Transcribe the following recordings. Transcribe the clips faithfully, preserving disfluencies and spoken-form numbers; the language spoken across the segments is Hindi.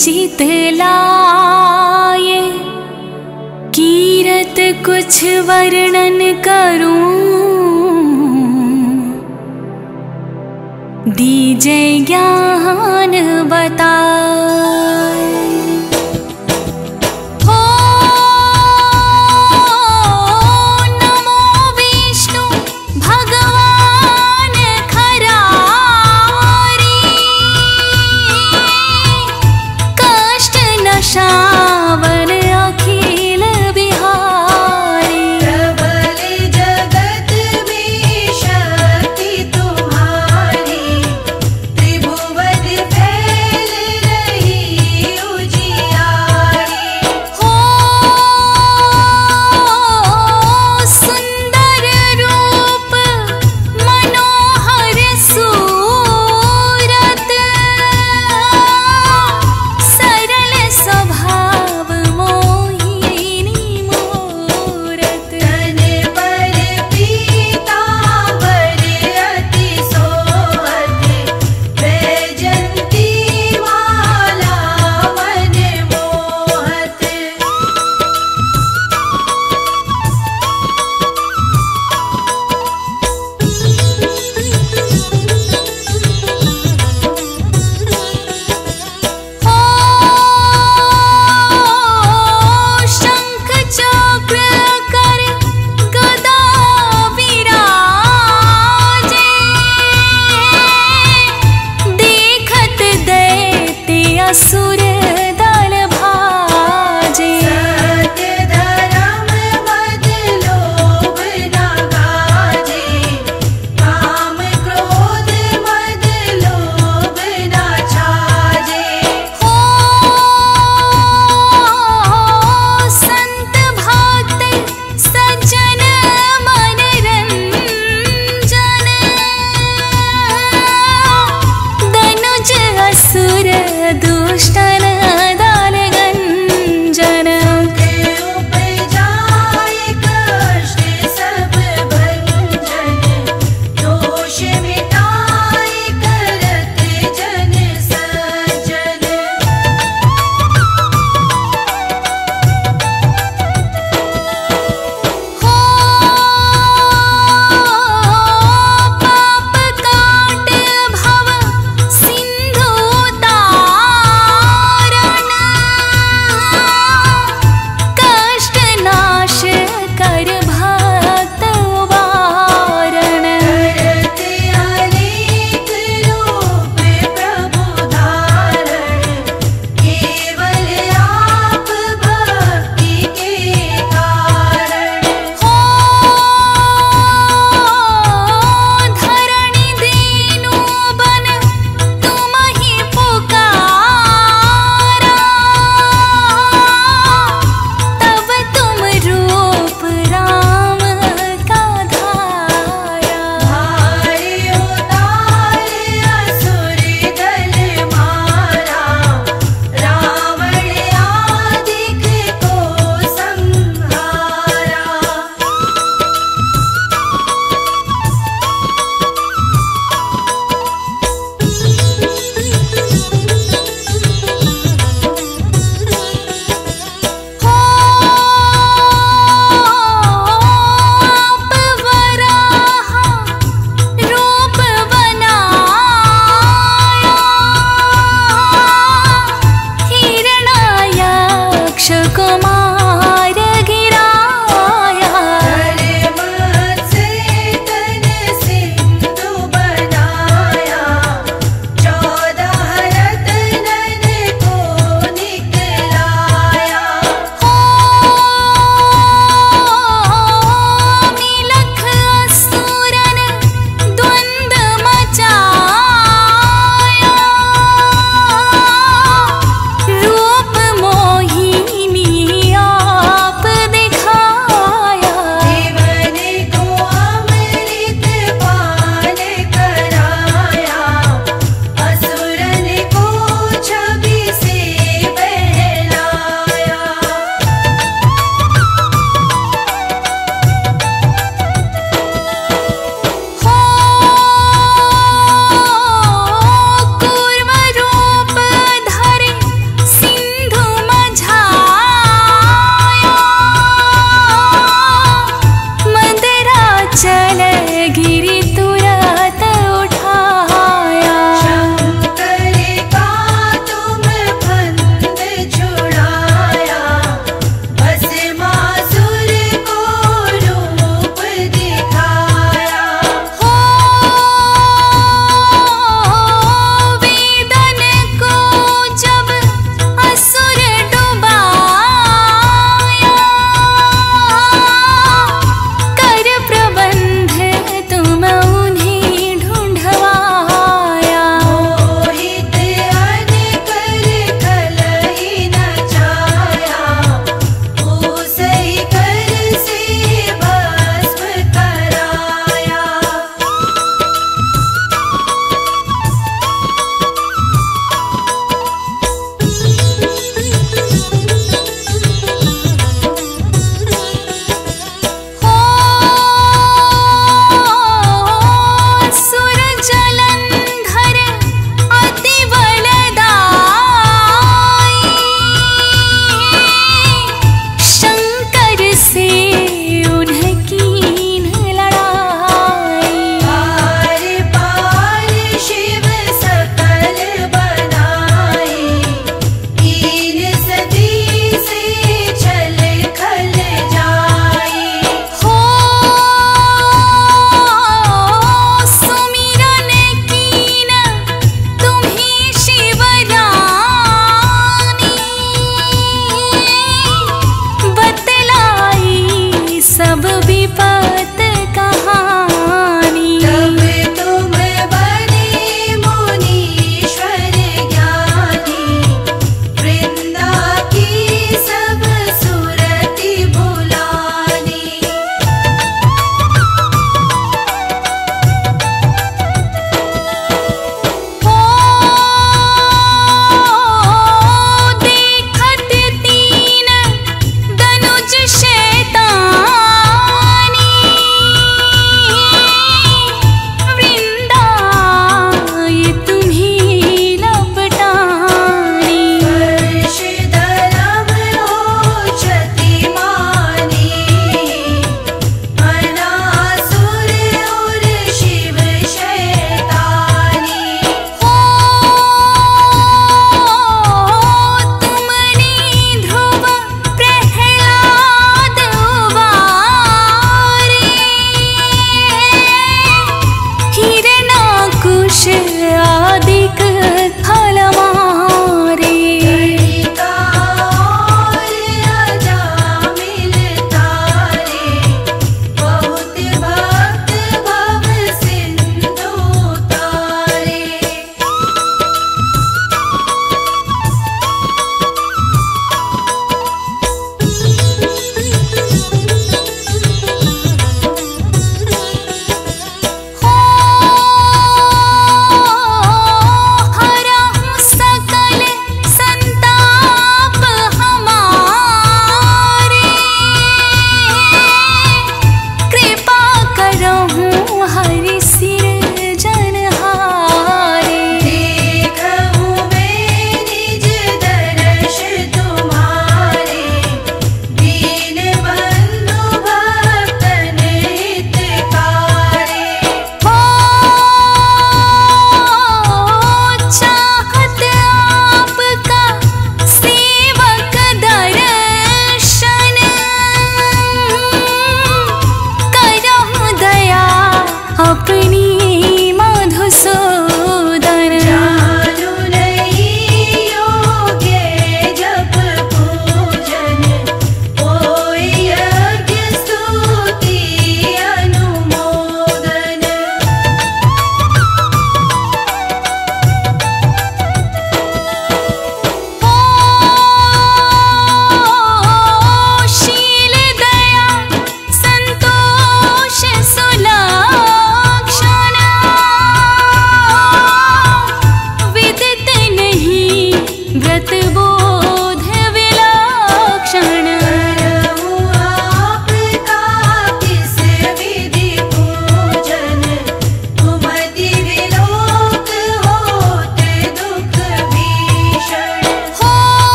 चितलाए, कीरत कुछ वर्णन करूं, दीजे ज्ञान बताए। हो नमो विष्णु भगवान खरारी, कष्ट नशावन अखिल बिहारी। प्रबल जगत में शक्ति तुम्हारी, त्रिभुवन फैल रही उजियारी।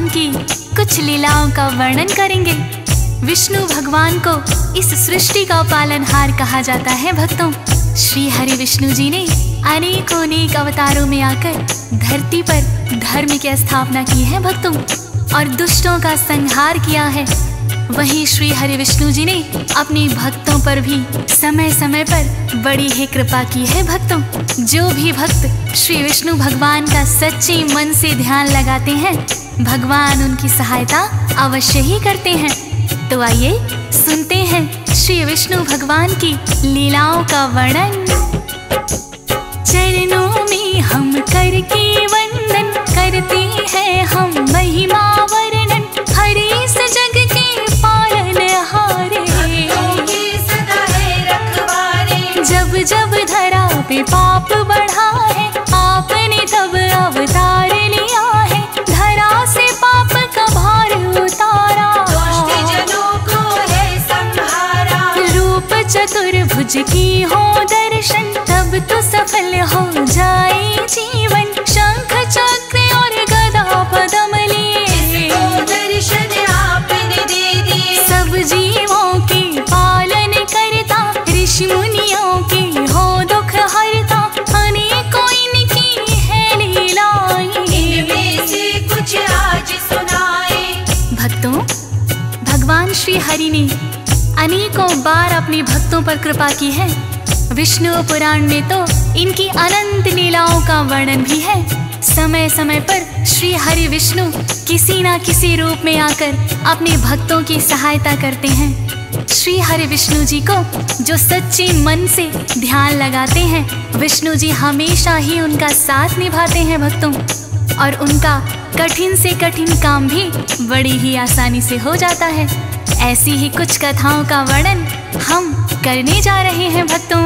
भगवान की कुछ लीलाओं का वर्णन करेंगे। विष्णु भगवान को इस सृष्टि का पालनहार कहा जाता है। भक्तों, श्री हरि विष्णु जी ने अनेकों अनेक अवतारों में आकर धरती पर धर्म की स्थापना की है भक्तों, और दुष्टों का संहार किया है। वहीं श्री हरि विष्णु जी ने अपने भक्तों पर भी समय समय पर बड़ी ही कृपा की है। भक्तों, जो भी भक्त श्री विष्णु भगवान का सच्चे मन से ध्यान लगाते हैं, भगवान उनकी सहायता अवश्य ही करते हैं। तो आइए सुनते हैं श्री विष्णु भगवान की लीलाओं का वर्णन। चरणों में हम करके वंदन करते हैं हम महिमा वर्णन, हरि इस जग के पालनहारे, सदा है रखवारे। जब जब धरा पे पाप बढ़ा है, आपने तब अवतार लिया है, धरा से पाप का भार उतारा, दुष्ट जनों को है संहारा। रूप चतुर्भुज की हो दर्शन, तब तो सफल हो जाए जीवन, शंख चक्र और गदा पद्म लिए, जिसको दर्शन आपने दे दिए। सब जीवों के पालन करता, ऋषि मुनियों के हो दुख हरता, अनेकों इनकी है लीलाएं, इनमें से कुछ आज सुनाए। भक्तों, भगवान श्री हरि ने अनेकों बार अपने भक्तों पर कृपा की है। विष्णु पुराण में तो इनकी अनंत लीलाओं का वर्णन भी है। समय समय पर श्री हरि विष्णु किसी न किसी रूप में आकर अपने भक्तों की सहायता करते हैं। श्री हरि विष्णु जी को जो सच्चे मन से ध्यान लगाते हैं, विष्णु जी हमेशा ही उनका साथ निभाते हैं भक्तों, और उनका कठिन से कठिन काम भी बड़ी ही आसानी से हो जाता है। ऐसी ही कुछ कथाओं का वर्णन हम करने जा रहे हैं भक्तों।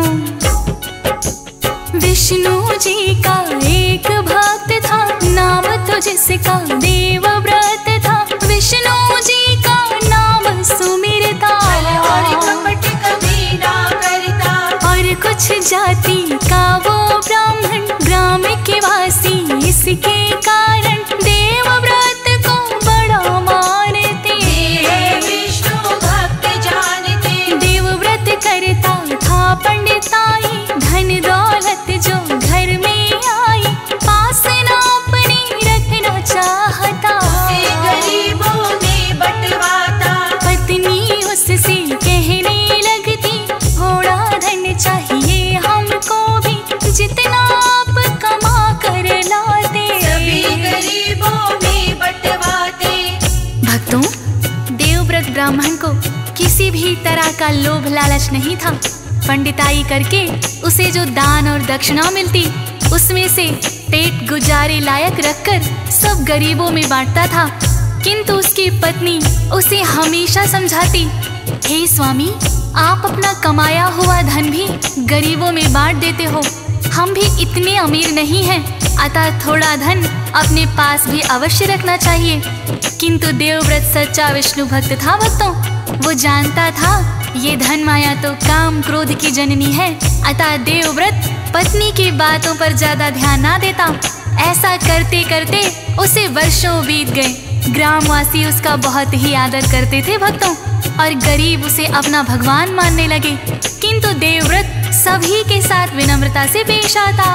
विष्णु जी का एक भक्त था, नाम तो जिसका देवव्रत था, विष्णु जी का नाम सुमिरता, और कपट कभी ना करता, और कुछ जाति का वो ब्राह्मण, ग्राम के वासी इसके कारण देवव्रत को बड़ा मानते, विष्णु भक्त जानते। देवव्रत करता था पंडिताई, धन दौलत जो घर में आई, पास ना अपने रखना चाहता, उसे गरीबों में बंटवाता। पत्नी उससे कहने लगती, थोड़ा धन चाहिए हमको भी, जितना आप कमा कर लाते, सभी गरीबों में बंटवाते। भक्तों, देवव्रत ब्राह्मण को किसी भी तरह का लोभ लालच नहीं था। पंडिताई करके उसे जो दान और दक्षिणा मिलती, उसमें से पेट गुजारे लायक रखकर सब गरीबों में बांटता था। किंतु उसकी पत्नी उसे हमेशा समझाती, हे स्वामी, आप अपना कमाया हुआ धन भी गरीबों में बांट देते हो, हम भी इतने अमीर नहीं हैं, अतः थोड़ा धन अपने पास भी अवश्य रखना चाहिए। किंतु देवव्रत सच्चा विष्णु भक्त था भक्तों, वो जानता था ये धन माया तो काम क्रोध की जननी है, अतः देवव्रत पत्नी की बातों पर ज्यादा ध्यान ना देता। ऐसा करते करते उसे वर्षों बीत गए। ग्रामवासी उसका बहुत ही आदर करते थे भक्तों, और गरीब उसे अपना भगवान मानने लगे। किंतु देवव्रत सभी के साथ विनम्रता से पेश आता।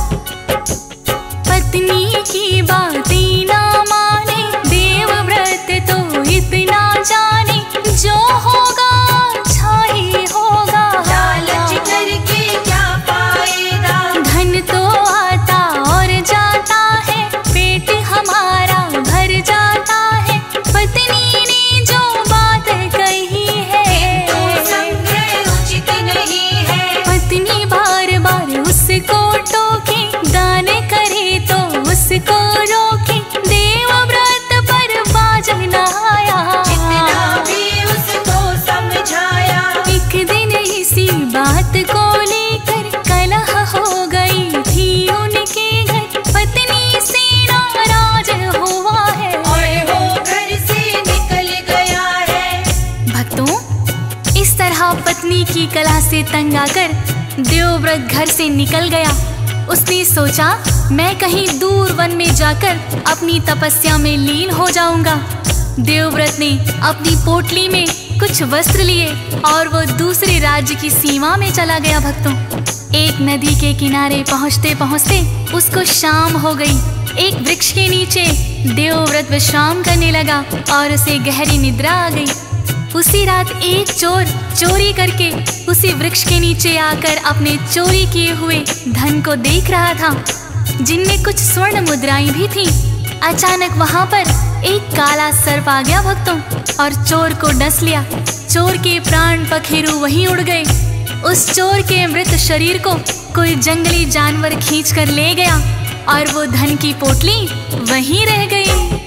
पत्नी की बातें ना माने, देवव्रत तो इतना जाने, जो होगा अच्छा ही होगा, लालच करके क्या फायदा। धन तो आता और जाता है, पेट हमारा भर जाता है, पत्नी ने जो बात कही है, तो संग्रह उचित नहीं है। पत्नी बार बार उसको टोके, दान करे तो उसको रोके, देवव्रत पर बाज न आया, जितना भी उसको समझाया। एक दिन इसी बात को लेकर कलह हो गई थी उनके घर, पत्नी से नाराज हुआ है, और वो घर से निकल गया है। भक्तों, इस तरह पत्नी की कलह से तंग आकर देवव्रत घर से निकल गया। उसने सोचा मैं कहीं दूर वन में जाकर अपनी तपस्या में लीन हो जाऊंगा। देवव्रत ने अपनी पोटली में कुछ वस्त्र लिए और वो दूसरे राज्य की सीमा में चला गया। भक्तों, एक नदी के किनारे पहुंचते पहुंचते उसको शाम हो गई। एक वृक्ष के नीचे देवव्रत विश्राम करने लगा और उसे गहरी निद्रा आ गई। उसी रात एक चोर चोरी करके उसी वृक्ष के नीचे आकर अपने चोरी किए हुए धन को देख रहा था, जिनमें कुछ स्वर्ण मुद्राएं भी थीं। अचानक वहां पर एक काला सर्प आ गया भक्तों, और चोर को डस लिया। चोर के प्राण पखेरु वहीं उड़ गए। उस चोर के मृत शरीर को कोई जंगली जानवर खींच कर ले गया और वो धन की पोटली वहीं रह गई।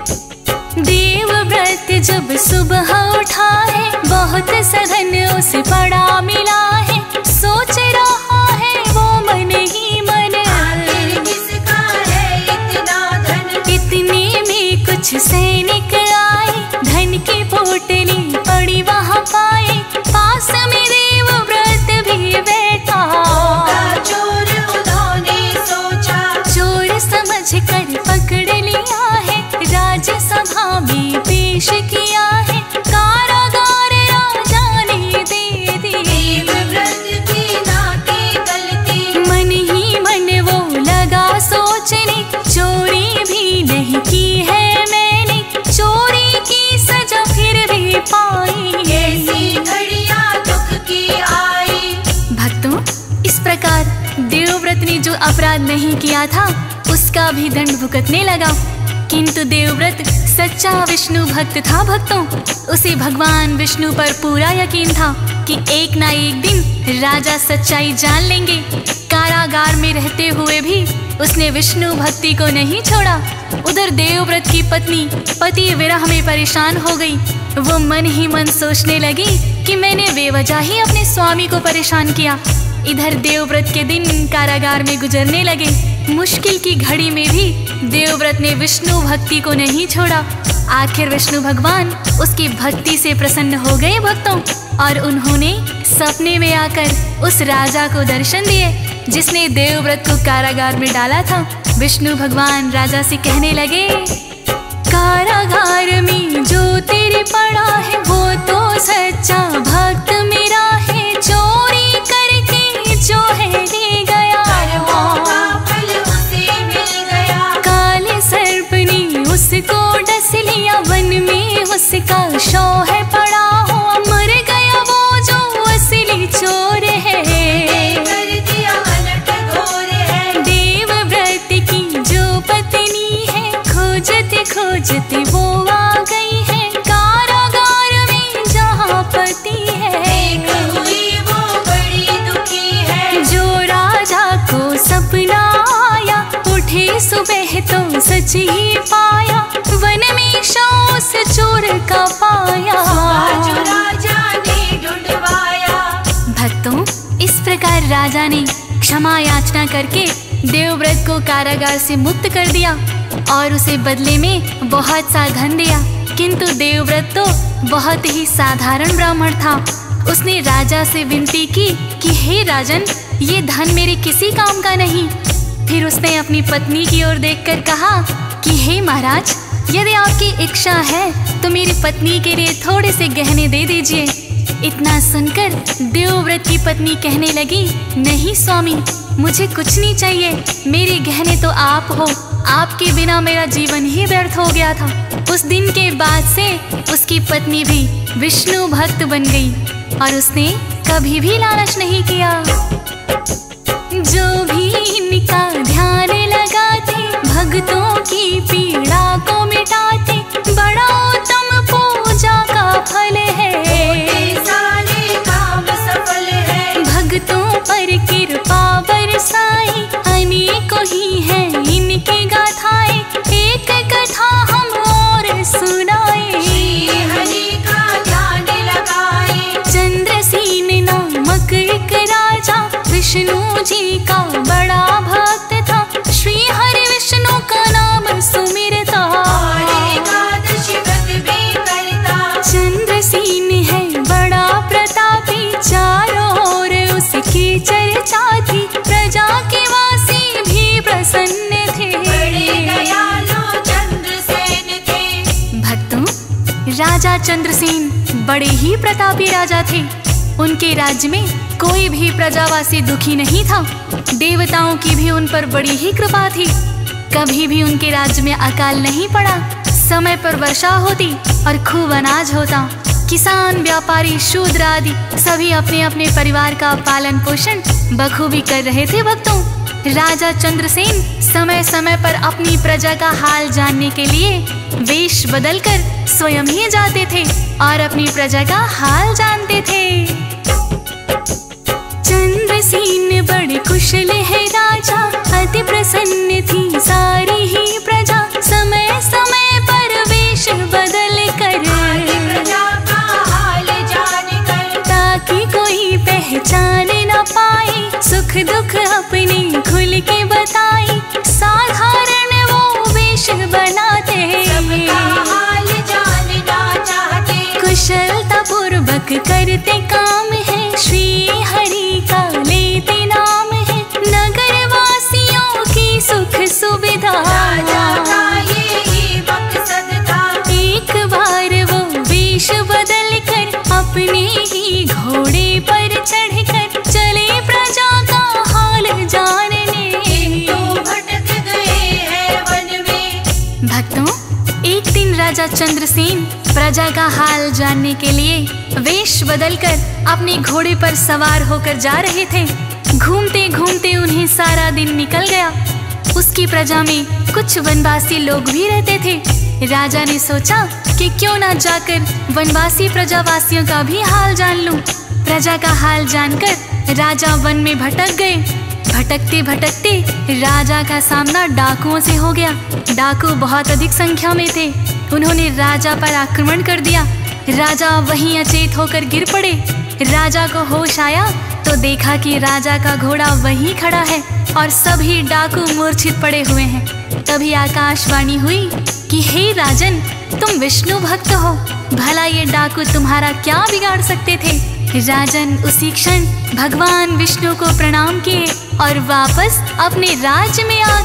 देवव्रत जब सुबह उठा है, बहुत सधन उसे पड़ा मिला है। सोच रहा है वो मन ही मन, आखिर किसका है इतना धन। इतने में कुछ सैनिक आए, धन की पोटली पड़ी वहाँ पाए। पास में देवव्रत भी बैठा, चोर उन्होंने सोचा, चोर समझ कर पकड़ लिया है, राज्यसभा में पेश किया है। कारागार राजा ने दे दी, देवव्रत की नाती गलती। मन ही मन वो लगा सोचने, चोरी भी नहीं की है मैंने, चोरी की सजा फिर भी पाई। ऐसी घड़ियां दुख की आई। भक्तों, इस प्रकार देवव्रत ने जो अपराध नहीं किया था उसका भी दंड भुगतने लगा। किंतु देवव्रत सच्चा विष्णु भक्त था। भक्तों, उसे भगवान विष्णु पर पूरा यकीन था कि एक ना एक दिन राजा सच्चाई जान लेंगे। कारागार में रहते हुए भी उसने विष्णु भक्ति को नहीं छोड़ा। उधर देवव्रत की पत्नी पति विरह में परेशान हो गई। वो मन ही मन सोचने लगी कि मैंने बेवजह ही अपने स्वामी को परेशान किया। इधर देवव्रत के दिन कारागार में गुजरने लगे। मुश्किल की घड़ी में भी देवव्रत ने विष्णु भक्ति को नहीं छोड़ा। आखिर विष्णु भगवान उसकी भक्ति से प्रसन्न हो गए भक्तों, और उन्होंने सपने में आकर उस राजा को दर्शन दिए जिसने देवव्रत को कारागार में डाला था। विष्णु भगवान राजा से कहने लगे, कारागार में जो तेरे पड़ा है वो तो सच्चा भक्त मेरा है। चोरी करके जो है ले गया, कर्मों का फल उसे मिल गया। काले सर्प ने उसको डस लिया, वन में उसका शव है पड़ा हो। मर गया वो जो असली चोर है, कर दिया अलट घोर है। देवव्रत की जो पत्नी है, खोजते खोजते वो आ गई है कारागार में जहाँ पति है। एक हुई वो बड़ी दुखी है। जो राजा को सपना आया, उठे सुबह तो सच ही पाया, वन में शव से चोर का पाया। आज राजा ने ढूंढवाया। भक्तों, इस प्रकार राजा ने क्षमा याचना करके देवव्रत को कारागार से मुक्त कर दिया और उसे बदले में बहुत सा धन दिया। किंतु देवव्रत तो बहुत ही साधारण ब्राह्मण था। उसने राजा से विनती की कि हे राजन, ये धन मेरे किसी काम का नहीं। फिर उसने अपनी पत्नी की ओर देखकर कहा कि हे महाराज, यदि आपकी इच्छा है तो मेरी पत्नी के लिए थोड़े से गहने दे दीजिए। इतना सुनकर देवव्रत की पत्नी कहने लगी, नहीं स्वामी, मुझे कुछ नहीं चाहिए। मेरे गहने तो आप हो, आपके बिना मेरा जीवन ही व्यर्थ हो गया था। उस दिन के बाद से उसकी पत्नी भी विष्णु भक्त बन गई और उसने कभी भी लालच नहीं किया। जो भी इनका ध्यान लगाते, भक्तों की पीड़ा को मिटाते, बड़ा उत्तम पूजा का फल है। सारे काम सफल है। भक्तों पर कृपा बरसाई, अनेकों ही है इनकी गाथाएं। एक कथा हम और सुनाए, श्री हरि का ध्यान लगाए। चंद्रसेन नामक एक राजा विष्णु जी का बड़ा भक्त था। श्री हरि विष्णु का नाम सुमिरता, और एकादशी व्रत भी करता। चंद्रसेन राजा चंद्रसेन बड़े ही प्रतापी राजा थे। उनके राज्य में कोई भी प्रजावासी दुखी नहीं था। देवताओं की भी उन पर बड़ी ही कृपा थी। कभी भी उनके राज्य में अकाल नहीं पड़ा। समय पर वर्षा होती और खूब अनाज होता। किसान, व्यापारी, शूद्र आदि सभी अपने अपने परिवार का पालन पोषण बखूबी कर रहे थे। भक्तों, राजा चंद्रसेन समय समय पर अपनी प्रजा का हाल जानने के लिए वेश बदलकर स्वयं ही जाते थे और अपनी प्रजा का हाल जानते थे। चंद्रसेन बड़े कुशल है राजा, अति प्रसन्न थी सारी ही प्रजा। समय समय पर वेश बदल कर प्रजा का हाल जान कर, ताकि कोई पहचान न पाए, सुख दुख अपने खुल के बताए। साधारण वो वेश बनाते, सबका हाल जानना चाहते। कुशलता पूर्वक करते काम है, श्री हरि का लेते नाम है। नगर वासियों की सुख सुविधा, राजा का यही मकसद था। एक बार वो वेश बदल कर अपने ही घोड़े पर चढ़कर चले प्रजा का हाल जानने। तो भटक गए हैं वन में। भक्तों, एक दिन राजा चंद्रसेन प्रजा का हाल जानने के लिए वेश बदलकर अपने घोड़े पर सवार होकर जा रहे थे। घूमते घूमते उन्हें सारा दिन निकल गया। उसकी प्रजा में कुछ वनवासी लोग भी रहते थे। राजा ने सोचा कि क्यों ना जाकर वनवासी प्रजावासियों का भी हाल जान लूं। प्रजा का हाल जानकर राजा वन में भटक गए। भटकते भटकते राजा का सामना डाकुओं से हो गया। डाकू बहुत अधिक संख्या में थे। उन्होंने राजा पर आक्रमण कर दिया। राजा वहीं अचेत होकर गिर पड़े। राजा को होश आया तो देखा कि राजा का घोड़ा वहीं खड़ा है और सभी डाकू मूर्छित पड़े हुए हैं। तभी आकाशवाणी हुई कि हे राजन, तुम विष्णु भक्त हो, भला ये डाकू तुम्हारा क्या बिगाड़ सकते थे। राजन उसी क्षण भगवान विष्णु को प्रणाम किए और वापस अपने राज्य में आ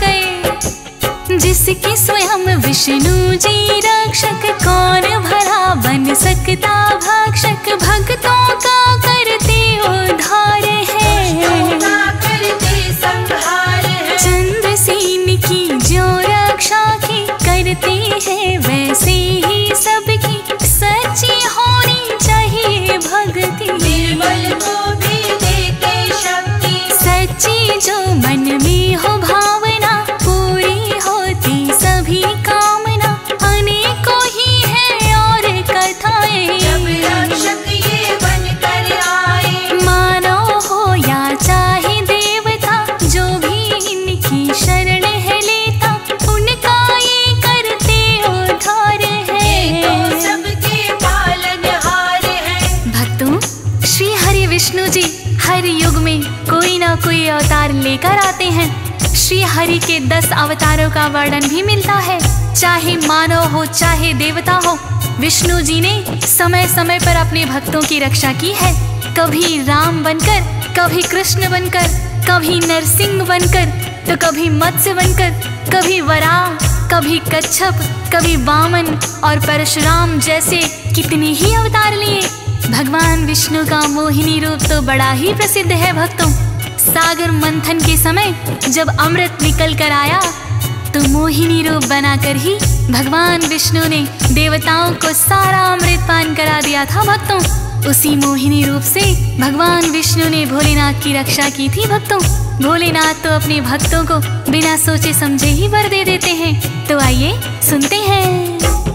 गए। जिसके स्वयं विष्णु जी रक्षक, कौन भला बन सकता भक्षक। भक्तों का करते उद्धार है, करते संहार है। चंद्रसेन की जो रक्षा की करते हैं, वैसे ही सबकी सच्ची होनी चाहिए भक्ति। निर्बल को भी देते शक्ति, सच्ची जो मन में हो भावना, पूरी होती सभी कामना। अनेकों ही है और कथाएं, जब रक्षक ये बनकर आए। मानव हो या चाहे देवता, जो भी इनकी शरण है लेता, उनका ये करते उद्धार है। तो सबके पालनहार है। भक्तों, श्री हरि विष्णु जी हर युग में कोई ना कोई अवतार लेकर आते हैं। श्री हरि के दस अवतारों का वर्णन भी मिलता है। चाहे मानव हो चाहे देवता हो, विष्णु जी ने समय समय पर अपने भक्तों की रक्षा की है। कभी राम बनकर, कभी कृष्ण बनकर, कभी नरसिंह बनकर, तो कभी मत्स्य बनकर, कभी वराह, कभी कच्छप, कभी वामन और परशुराम जैसे कितने ही अवतार लिए। भगवान विष्णु का मोहिनी रूप तो बड़ा ही प्रसिद्ध है। भक्तों, सागर मंथन के समय जब अमृत निकल कर आया तो मोहिनी रूप बनाकर ही भगवान विष्णु ने देवताओं को सारा अमृत पान करा दिया था। भक्तों, उसी मोहिनी रूप से भगवान विष्णु ने भोलेनाथ की रक्षा की थी। भक्तों, भोलेनाथ तो अपने भक्तों को बिना सोचे समझे ही वर दे देते हैं। तो आइए सुनते हैं।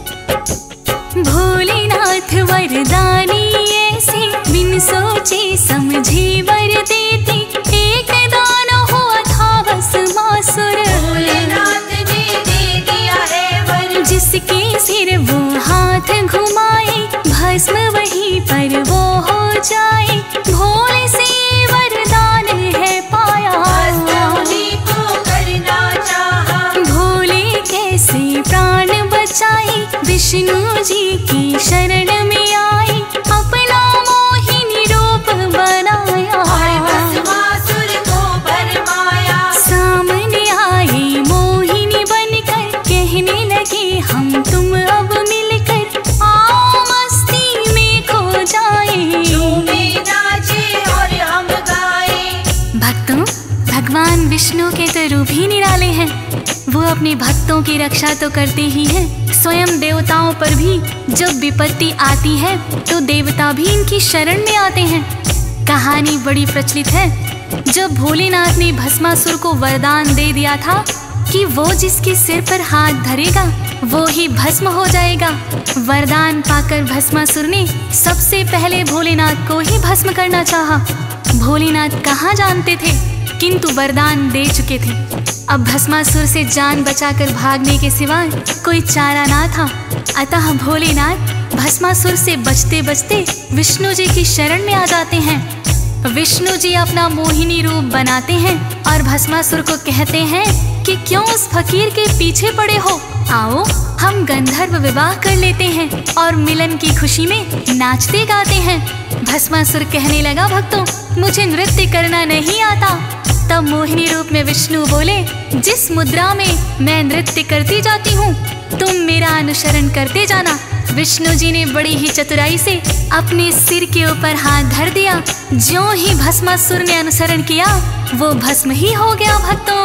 भोलेनाथ वरदानी ऐसे, बिन सोचे समझे वर देते। एक दान हुआ था भस्मासुर, भोलेनाथ ने दे दिया है वर। जिसके सिर वो हाथ घुमाए, भस्म वहीं पर वो हो जाए। भोले से वरदान है पाया, उन्हीं को करना चाहा। भोले कैसे प्राण बचाए, विष्णु जी की शरण में आए। अपना मोहिनी रूप बनाया, भस्मासुर को भरमाया। सामने आए मोहिनी बनकर, कहने लगे हम तुम अब मिलकर। आओ जाए, झूमे नाचे और हम गाए। भक्तों, भगवान विष्णु के तो रूप ही निराले हैं। वो अपने भक्तों की रक्षा तो करते ही हैं, स्वयं देवताओं पर भी जब विपत्ति आती है तो देवता भी इनकी शरण में आते हैं। कहानी बड़ी प्रचलित है। जब भोलेनाथ ने भस्मासुर को वरदान दे दिया था कि वो जिसके सिर पर हाथ धरेगा वो ही भस्म हो जाएगा, वरदान पाकर भस्मासुर ने सबसे पहले भोलेनाथ को ही भस्म करना चाहा। भोलेनाथ कहाँ जानते थे, किंतु वरदान दे चुके थे। अब भस्मासुर से जान बचाकर भागने के सिवाय कोई चारा ना था। अतः भोलेनाथ भस्मासुर से बचते बचते विष्णु जी की शरण में आ जाते हैं। विष्णु जी अपना मोहिनी रूप बनाते हैं और भस्मासुर को कहते हैं कि क्यों उस फकीर के पीछे पड़े हो, आओ हम गंधर्व विवाह कर लेते हैं और मिलन की खुशी में नाचते गाते हैं। भस्मासुर कहने लगा, भक्तों मुझे नृत्य करना नहीं आता। तब मोहिनी रूप में विष्णु बोले, जिस मुद्रा में मैं नृत्य करती जाती हूँ तुम मेरा अनुसरण करते जाना। विष्णु जी ने बड़ी ही चतुराई से अपने सिर के ऊपर हाथ धर दिया। ज्यों ही भस्मासुर ने अनुसरण किया वो भस्म ही हो गया।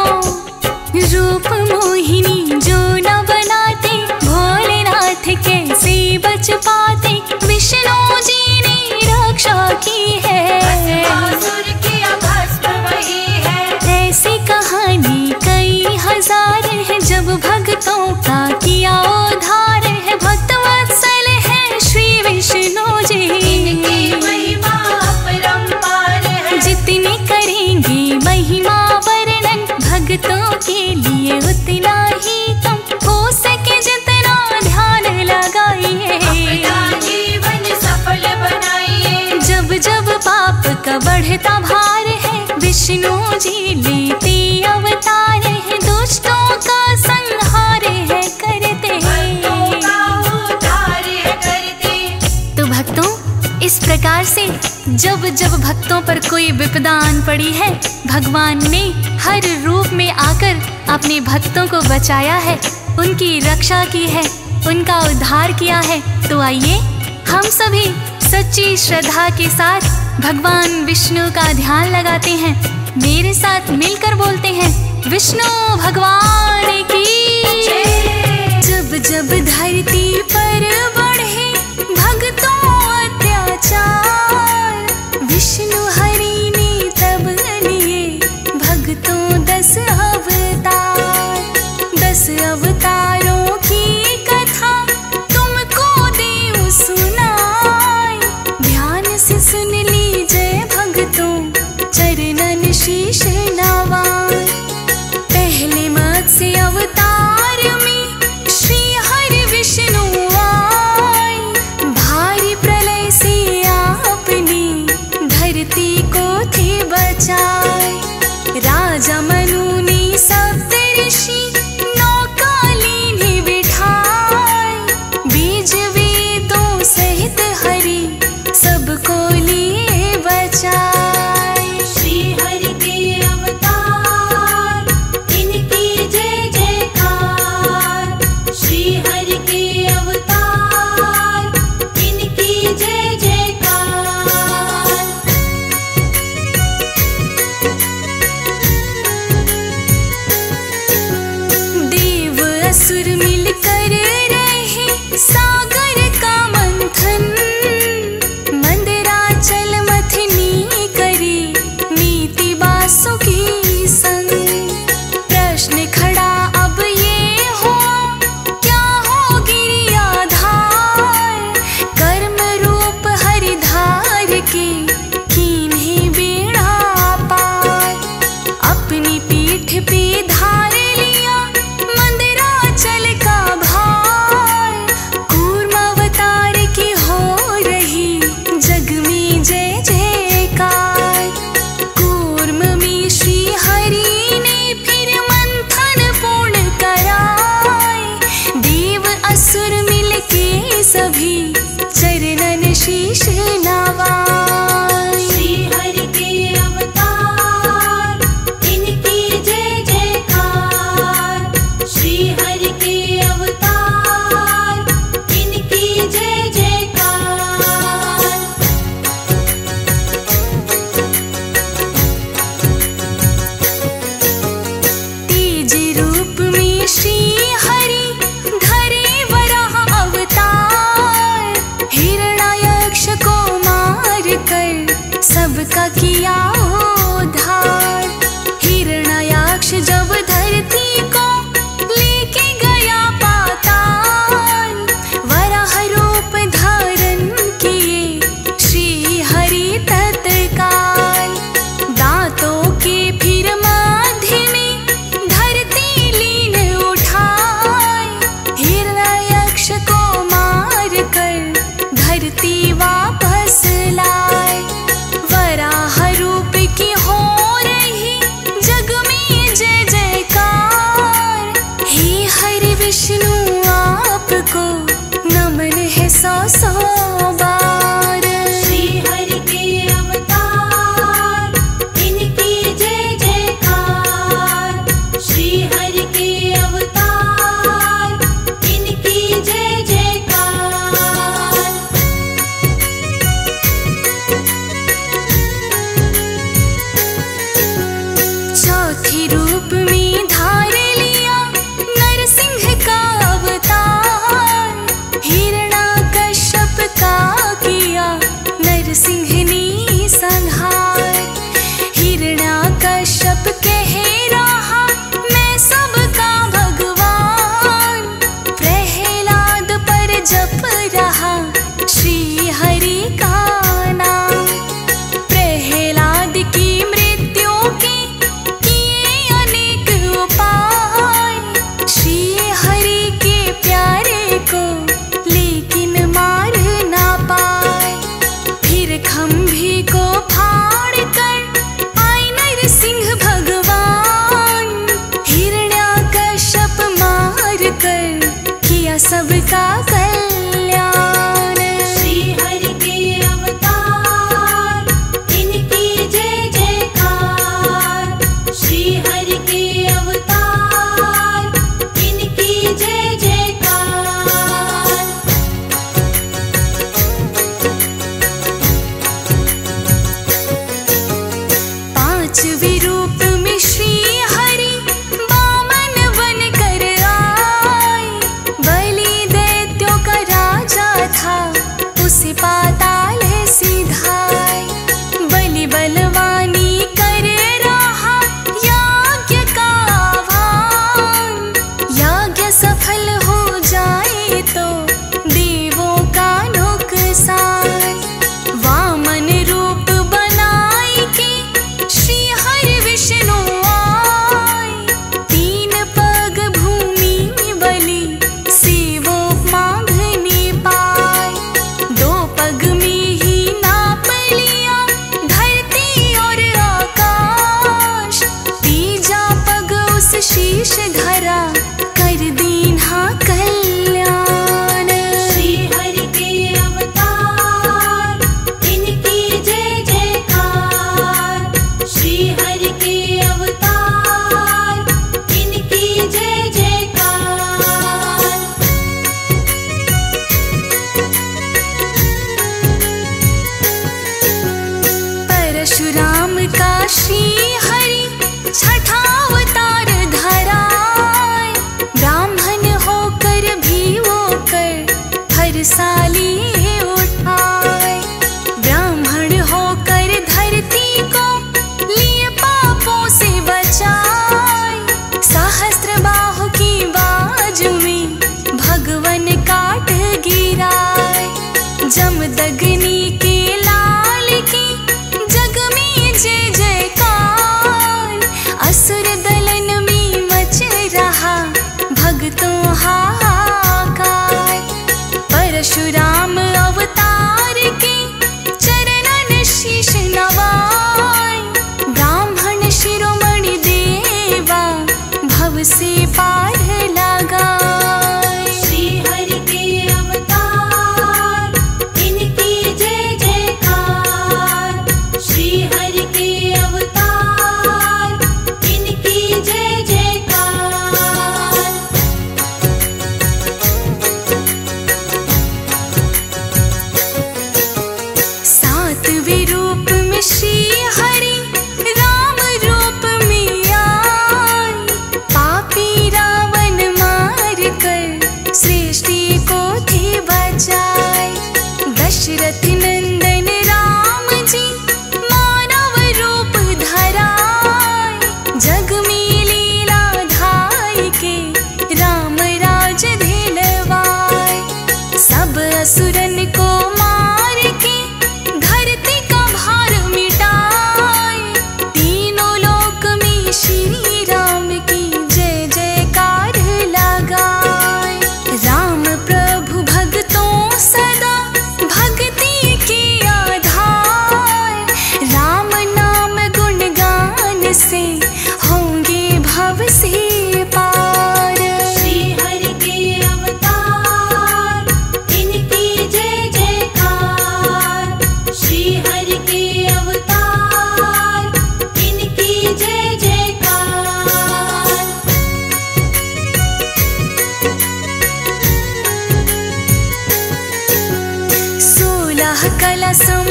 भक्तों, रूप मोहिनी जो न बनाते भोलेनाथ कैसे बच पाते, विष्णु जी ने रक्षा की है, भस्मासुर किया भस्म वही है। ऐसी कहानी कई हजार है, जब भक्तों का किया उद्धार है। भक्त वत्सल है श्री विष्णु जी, इनकी महिमा अपरंपार है। जितने करेंगे महिमा वर्णन भक्तों के लिए उतना ही कम, हो सके जितना ध्यान लगाइए, अपना जीवन सफल बनाइए। जब जब पाप का बढ़ता भार है विष्णु जी लेते अवतार है, दुष्टों का संहार है करते, भक्तों का उद्धार है करते। तो भक्तों, इस प्रकार से जब जब भक्तों पर कोई विपदा आन पड़ी है भगवान ने हर रूप में आकर अपने भक्तों को बचाया है, उनकी रक्षा की है, उनका उद्धार किया है। तो आइए हम सभी सच्ची श्रद्धा के साथ भगवान विष्णु का ध्यान लगाते हैं। मेरे साथ मिलकर बोलते हैं, विष्णु भगवान की जब जब धरती पर बढ़े भक्तों अत्याचार, विष्णु हरि ने तब लिए भक्तों दस अवतार। दस अवतारों की कथा तुमको देव सुनाए, ध्यान से सुन लीजिए भक्तों चरणन शीश नवाए। पहले मत्स्य अवतार में श्री हरि विष्णु आए, भारी किया उद्धार। हिरण्याक्ष जब धरती को लेके गया पाताल, वराह रूप धारण किए श्री हरि तत्काल। दांतों के फिर माध्य में धरती लीन उठाए, हिरण्याक्ष को मार कर धरती वापस लाए। वराह रूप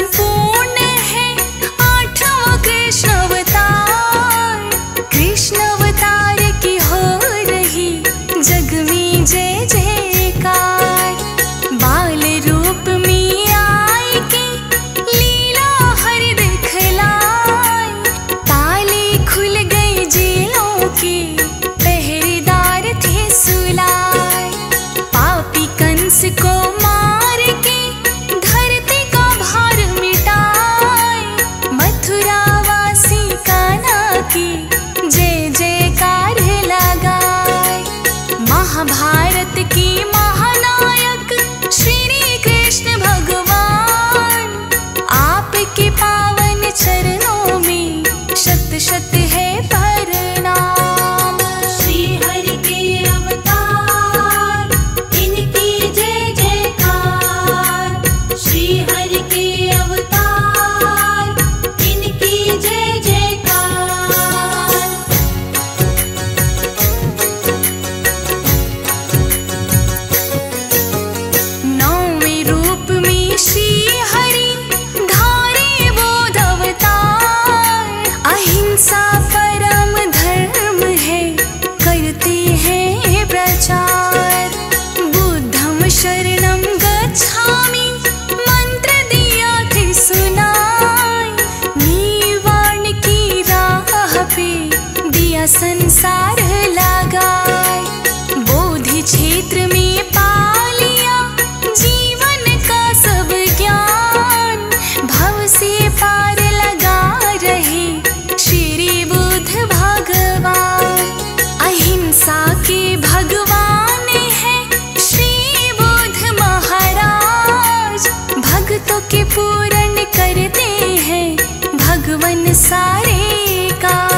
संपूर्ण है आठवां कृष्ण अवतार। कृष्ण अवतार की हो रही जग में जय जयकार। बाल रूप में आए के लीला हरि दिखलाए। ताले खुल गए जेलों के पहरेदार थे सुलाए। पापी कंस को मार के धरती का भार मिटाए। मथुरा वासी कान्हा की जय जयकार लगाए। महाभारत की महानायक श्री कृष्ण भगवान। आपके पावन चरणों में शत शत है प्रणाम। श्री हरि के अवतार, इनकी जय जयकार। श्री हरि के अवतार, इनकी जय जयकार। नौवें रूप में श्री हरि धारे बोध अवतार। अहिंसा परम धर्म है करते हैं प्रचार। बुद्धम शरणम गच्छामि मंत्र दिया थे सुनाए। निर्वाण की राह पे दिया संसार लगाए। बोधि क्षेत्र में पा लिया जीवन का सब ज्ञान। भव से पार लगा रहे श्री बुद्ध भगवान। अहिंसा के भगवान है श्री बुद्ध महाराज। भक्तों के पूर्ण करते हैं भगवान सारे का।